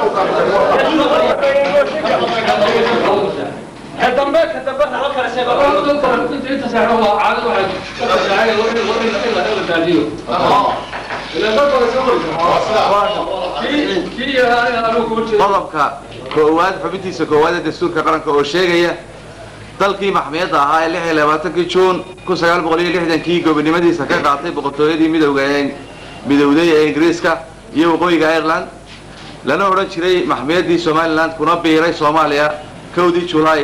كدمبك على كل شيء انت سعره عاد واحد شاعر ولا داديو qodobka koowaad xubintiisa koowaad ee dastuurka qaranka oo sheegaya dalkii maxkamiyadda ahaa ee 26 Juun 1960 gobonimadiisa ka qaatay boqortooyadii midowday ee Ingiriiska iyo waqooyiga Ireland lana oran jiray maxkamaddii Somaliland kuna biiray Soomaaliya 1 July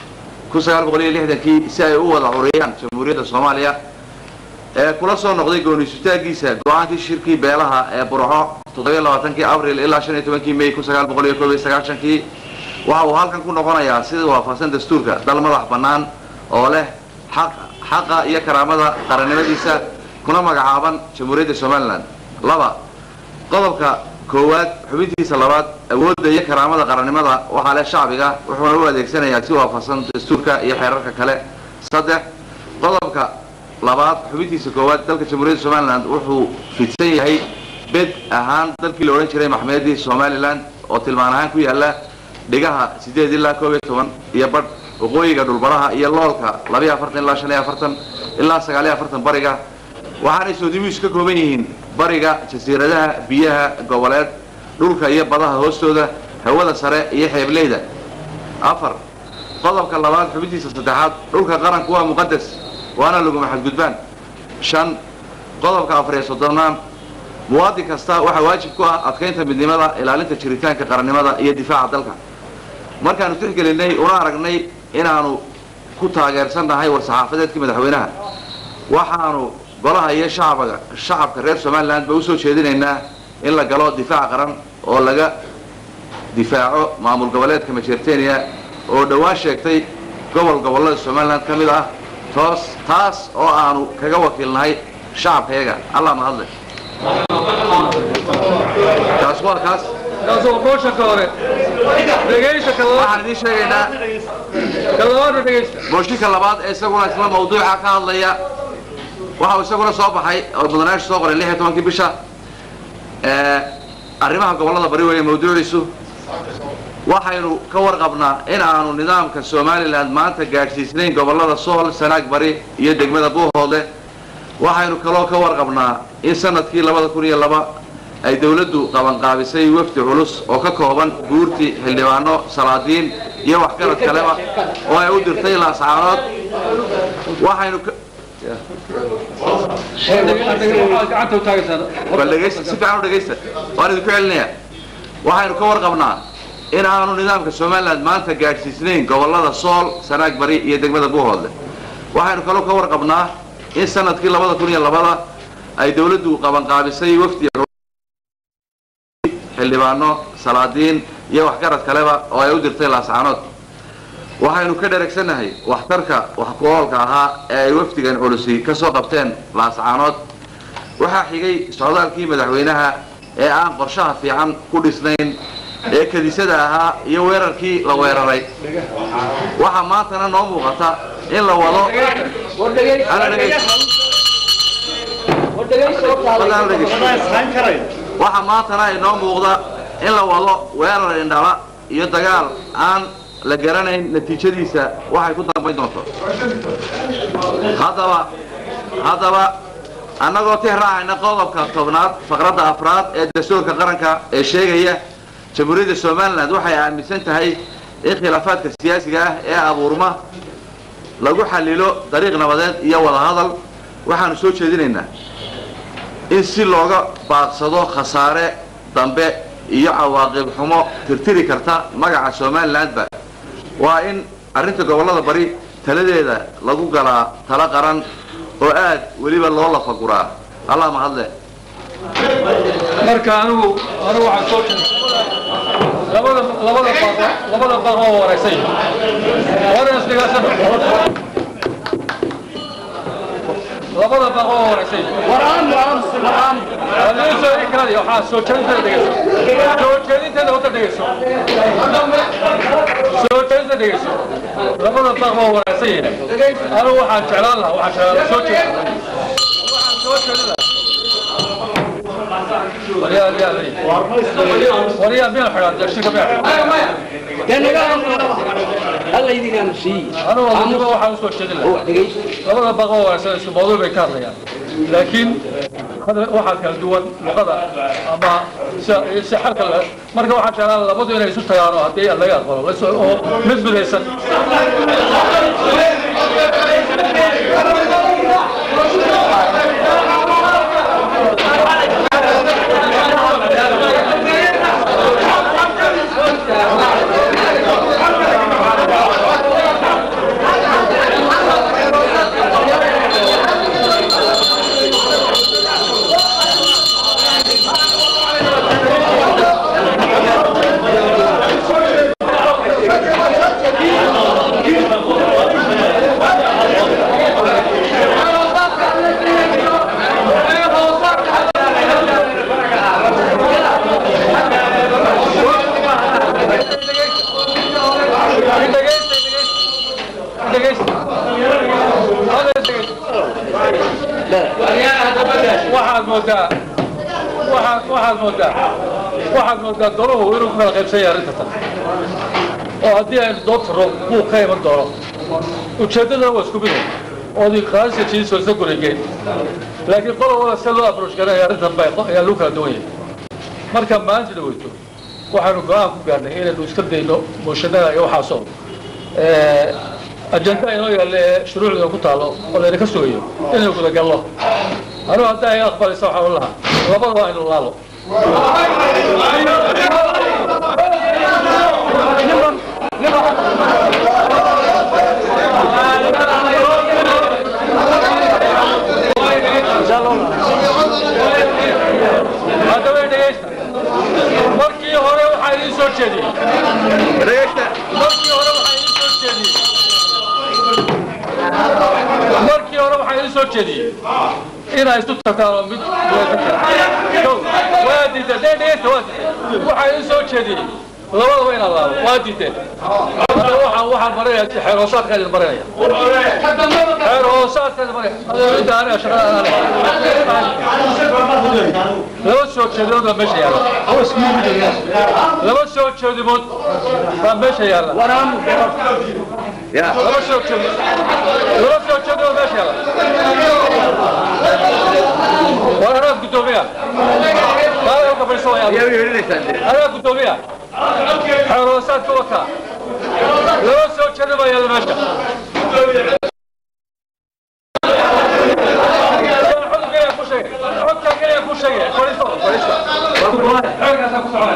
1960 si ay u wada xuriyaan jamhuuriyadda Soomaaliya ee kula soo noqday gooniistaagiisa go'aankii shirkii beelaha ee Burco 27 Abriil ilaa 15 May 1991 waxa uu halkan ku noqonayaa sida waafaqsan dastuurka dal madax bannaan oo leh xaqa iyo karaamada qarannimadiisa kuna magacaaban jamhuuriyadda Somaliland laba qodobka koowaad xubintiisa labaad awoodda iyo karaamada qarannimada waxa leh shacbiga wuxuuna u adeegsanayaa si waafaqsan dastuurka iyo xeerarka kale saddex qodobka labaad xubintiisa koowaad dalka jamhuuriyadda Somaliland wuxuu fidsan yahay bed ahaan dalkii la oran jiray maxkamaddii Somaliland oo tilmaan ahaan ku yaala dhigaha 8 ilaa 11 iyo badh waqooyiga dhulbaraha iyo loolka 24 ilaa 45 ilaa 49 bariga waxaanay soo dimiis ka kooban yihiin bariga jasiiradaha biyaha goboleed dhulka iyo badaha hoostooda hawada sare iyo xeebleyda afar qodobka labaad xubintiisa saddexaad dhulka qaranku waa muqaddas waana lagu xadgudbaan shan qodobka 4 muwaadin kasta waxa waajib ku ah adkeynta midnimada ilaalinta jiritaanka qarannimada iyo difaaca dalka markaanu tixgelinay una aragnay inaanu ku taageersanahay war-saxaafadeedkii madaxweynaha waxaanu golaha iyo shacabka reer Somaliland ba u soo jeedinaynaa in la galo difaac qaran oo laga difaaco maamul goboleedka Majeerteeniya oo dhawaan sheegtay gobolada Somaliland kamid ah taas oo aanu kaga wakiilnahay shacabkayaga Allah ma hadle kaas oo qorshe kale dhageysta kale waxaan idin sheegaynaa kalabaad dhageysta booshinka labaad ee isaguna isla mawduuca ka hadlaya waxa uu isaguna soo baxay oo mudanaasha soo qoray 16 bisha arrimaha gobolada bari weeye mawduuciisu waxaynu ka warqabnaa in aanu nidaamka Somaliland maanta gaarsiisnayn gobolada Sool Sanaag bari iyo degmada Buuhoodle waxaynu kaloo ka warqabnaa in sanadkii 2002 ay dawladdu qaban qaabisay wafdi culus oo ka kooban guurti xildhibaano salaadiin iyo wax kale kaleba oo ay u dirtay laascaanood waxaynu waxaynu ka warqabnaa in aanu nidaamka Somaliland maanta gaarsiisnayn gobolada Sool Sanaag bari iyo degmada Buuhoodle waxaynu kaloo ka warqabnaa in sanadkii 2002 ay dawladdu qaban qaabisay wafdi xildhibaano salaadiin iyo wax garad kaleba oo ay u dirtay laascaanood waxaynu ka dhareegsanahay waxtarka wax ku oolka ahaa ee ay wafdigan culusi ka soo qabteen laascaanood waxa xigay socdaalkii madaxweynaha ee aan qorshaha fiican ku dhisnayn ee kadisada ahaa iyo weerarkii la weeraray waxa maantana noo muuqata in la wado waxa maantana inoo muuqda in la wado weerar indhala iyo dagaal aan la garanayn natiijadiisa waxay ku dambayn doonto haddaba annagoo tixraacayna qodobka 10aad faqradda 4 ee dastuurka qaranka ee sheegaya jamhuuriyadda Somaliland waxay aaminsan tahay in khilaafaadka siyaasiga ah ee abuurma lagu xalilo dariiq nabadeed iyo wada hadal waxaanu soo jeedinaynaa in si looga baaqsado khasaare dambe iyo cawaaqib xumo tirtiri karta magaca Somalilandba waa in arrinta gobolada bari taladeeda lagu galaa tala qaran oo aad waliba loo la faguraa Allah ma hadle marka anigu waxaan soo jeedaa labada baaq oo wareysay wareys digaasan labada baaq oo wareysay waraan soo ikradi waxa soo jeedinta wada dhageyso labada baaq oo wareysay anigu waxaan jeclaan lahaa soo jeedinta وريا مين حرام دشك بيع كان الله يديك أنا شيء أنا والله ما واحد وصل شديد والله بقوا أساس الموضوع بيكار يعني لكن هذا واحد كان دول وقضى أما سحر كله مرة واحد كان الله بدو إنه يسوي طيارة هذه الله يغفر بس هو مثل هيسن واحد مودا دوره ويروح من الغيب سيارة تطلع وهدي أن دوتر مو خيمة دوره وشدنا واسكوبينه ودي خالصة شيء سوسة كوريجين لكن قالوا ولا سلوا أبروش كنا يارد هم بايقة يا لوكا دوية مركب ما أنت دويتو واحد نقام كنا هنا دوستبدي إنه مشدنا يوحصون الجنة إنه يلا شروع له كتالو ولا يكسويه إنه كذا قال الله أنا هذا يا أخبار يسوع والله الله إنه الله مركي هوري وحايين سوتشدي مركي هوري وحايين سوتشدي إنا يستطيعون من وادي ده وحايين سوتشدي لبدا وين الله وادي ده waxaan maray xeerosaad ka maray xeerosaad ka maray hada ana shaqada laba soo jeedood meesha yaala laba soo jeedood meesha yaala ya laba soo jeedood meesha yaala wala gudoomiya baa ka fariiso ya gudoomiya xeerosaad ka waka لو سويت كذا ما يلا ماشي. حط كذا كل شيء. حط كذا كل شيء. كويسة. حاجة تكون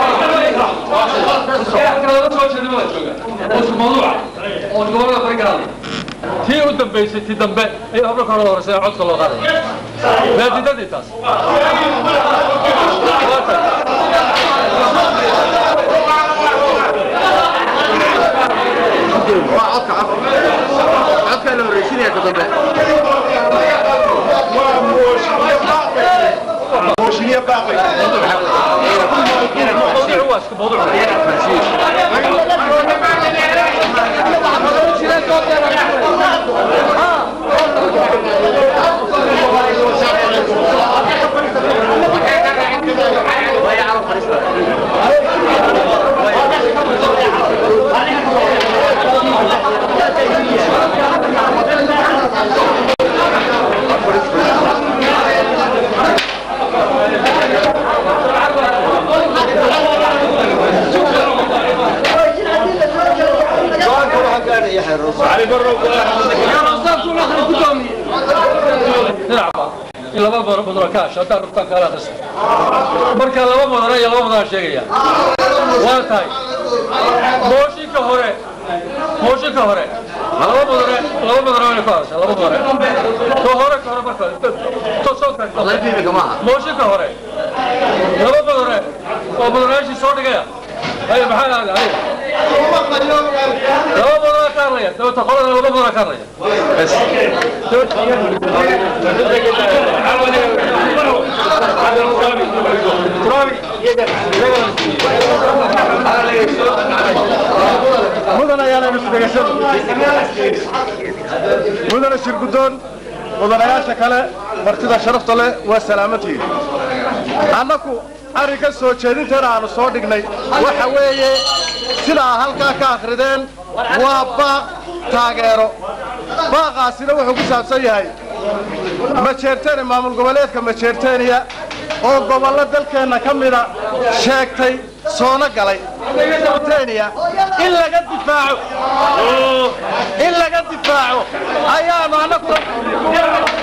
لو سويت كذا ما يشوفه. بس الموضوع. ونقول له فريق تي قدام بيس تي قدام بيت. أي أمرك على رأسه عد كله غادي. لا تدري تاس. عدك لو ريشين يا كتبه موشية باقي موضوع علي برو يا رزاق كل اخر قدامي نلعب إلا ما بدركاش هذا ربطان كلاس مركا لما بدر يا لما بدر شيء واتاي موشي كهورة لما بدر وين كاس لما بدر كهورة بركة تصوت الله يبيك يا جماعة موشي كهورة لما بدر ايش صوت جاي هاي محل هذا هاي لما بدر كارليا لو تقول لما بدر كارليا بس مدن أيانا مستقسم مدن الشرقدون مدن أيانا شكله مرتدى شرفت له وسلامته annaku arrinka soo jeedinteena aanu soo dhignay waxa weeye sidaa halkaa ka akhrideen waa baaq taageero baaqaasina wuxuu ku saabsan yahay majeerteeni maamul goboleedka majeerteeniya oo gobollo dalkeenna ka mida sheegtay soona galay in laga difaaco ayaanu annagu